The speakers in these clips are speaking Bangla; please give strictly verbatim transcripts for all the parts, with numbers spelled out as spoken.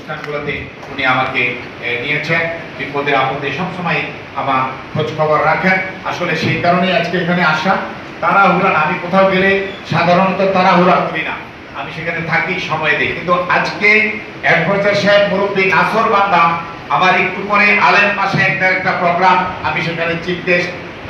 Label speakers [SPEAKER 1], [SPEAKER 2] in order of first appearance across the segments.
[SPEAKER 1] অনুষ্ঠানগুলোতে উনি আমাকে নিয়েছেন, বিপদে আপদে সবসময় আমার খোঁজ খবর রাখেন। আসলে সেই কারণেই আজকে এখানে আসা। তাড়াহুড়া না, আমি কোথাও গেলে সাধারণত তাড়াহুড়া করি না, আমি সেখানে থাকি, সময় দিই। কিন্তু আজকে অ্যাডভোকেট সাহেব মুরব্বী নাসর বান্দা আমার একটু পরে আলেম মাসে একটা একটা প্রোগ্রাম, আমি সেখানে চিফ গেস্ট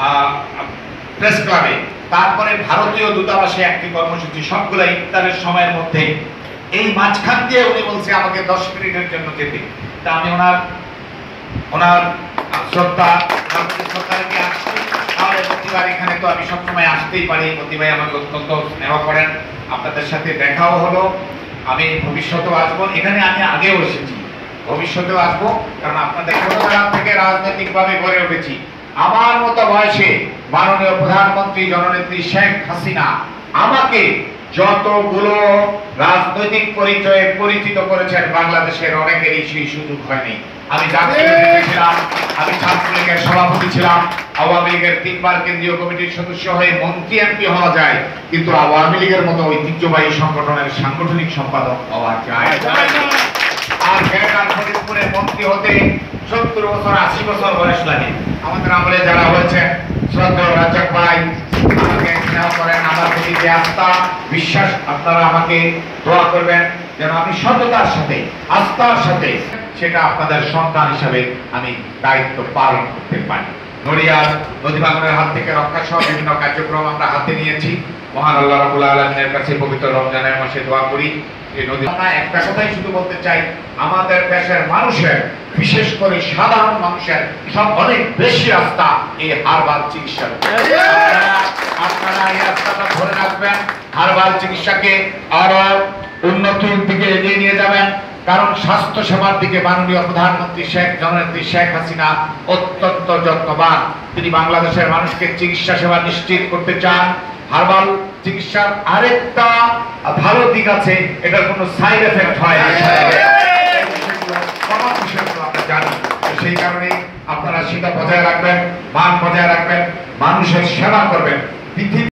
[SPEAKER 1] প্রেস ক্লাবে, তারপরে ভারতীয় দূতাবাসে একটি কর্মসূচি, সবগুলো ইফতারের সময়ের মধ্যে। এই মাঝখান দিয়ে উনি বলছে আমাকে দশ মিনিটের জন্য যেতে। তা আমি ওনার ওনার শ্রদ্ধা শ্রদ্ধা রেখে আসছি। তাহলে প্রতিবার এখানে তো আমি সবসময় আসতেই পারি, প্রতিভাই আমাকে অত্যন্ত স্নেহ করেন। আপনাদের সাথে দেখাও হলো, আমি ভবিষ্যতেও আসবো। এখানে আমি আগেও এসেছি, ভবিষ্যতেও আসবো, কারণ আপনাদের ছোটবেলা থেকে রাজনৈতিকভাবে গড়ে উঠেছি। আমার মতো বয়সে মাননীয় প্রধানমন্ত্রী জননেত্রী শেখ হাসিনা আমাকে যতগুলো রাজনৈতিক পরিচয়ে পরিচিত করেছেন, বাংলাদেশের অনেকেরই সেই সুযোগ হয়নি। আমি জাতীয় ছিলাম, আমি ছাত্রলীগের সভাপতি ছিলাম, আওয়ামী লীগের তিনবার কেন্দ্রীয় কমিটির সদস্য হয়ে মন্ত্রী এমপি হওয়া যায়, কিন্তু আওয়ামী লীগের মতো ঐতিহ্যবাহী সংগঠনের সাংগঠনিক সম্পাদক হওয়া যায়। আর গ্রেটার ফরিদপুরে মন্ত্রী হতে সত্তর বছর আশি বছর বয়স লাগে। আমাদের আমলে যারা হয়েছে, শ্রদ্ধেয় রাজ্জাক ভাই আমাকে স্নেহ করেন, আমার প্রতি যে আস্থা বিশ্বাস, আপনারা আমাকে দোয়া করবেন যেন আমি সততার সাথে আস্থার সাথে সেটা আপনাদের সন্তান হিসাবে আমি দায়িত্ব পালন করতে পারি। নড়িয়ার নদী ভাঙনের হাত থেকে রক্ষা সহ বিভিন্ন কার্যক্রম আমরা হাতে নিয়েছি। মহান আল্লাহ রাব্বুল আলামিনের কাছে পবিত্র রমজানের মাসে দোয়া করি এই নদী। আমরা একটা কথাই শুধু বলতে চাই, আমাদের দেশের মানুষের, বিশেষ করে সাধারণ মানুষের সব অনেক বেশি আস্থা এই হারবাল চিকিৎসার। আপনারা এই আস্থাটা ধরে রাখবেন, হারবাল চিকিৎসাকে আরো উন্নতির দিকে এগিয়ে নিয়ে যাবেন, কারণ স্বাস্থ্য সেবার দিকে মাননীয় প্রধানমন্ত্রী শেখ জননেত্রী শেখ হাসিনা অত্যন্ত যত্নবান। তিনি বাংলাদেশের মানুষকে চিকিৎসা সেবা নিশ্চিত করতে চান। হারবাল চিকিৎসার আরেকটা ভালো দিক আছে, এটার কোনো সাইড এফেক্ট হয় না, আমরা জানি। সেই কারণে আপনারা সেটা বজায় রাখবেন, মান বজায় রাখবেন, মানুষের সেবা করবেন।